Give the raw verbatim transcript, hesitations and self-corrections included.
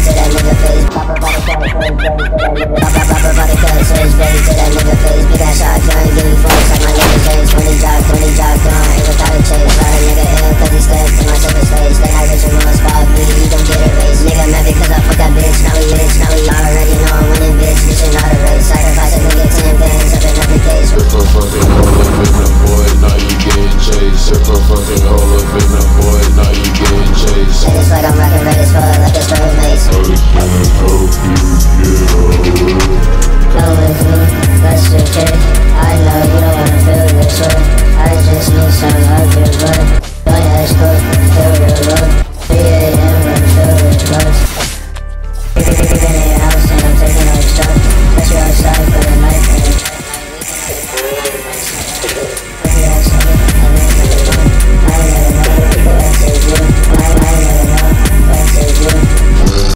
to that nigga face. Pop up by the cut, switch baby to that nigga. Pop up, pop up by the cut, switch baby to that nigga face. Big ass shotgun, give me fucks like my nigga face. twenty drop, twenty drop, gun, ain't without a chase. Ride a nigga ill cause he stepped in my sugar's face. Stay high rich and run, spot me, you gon' get erased. Nigga, I'm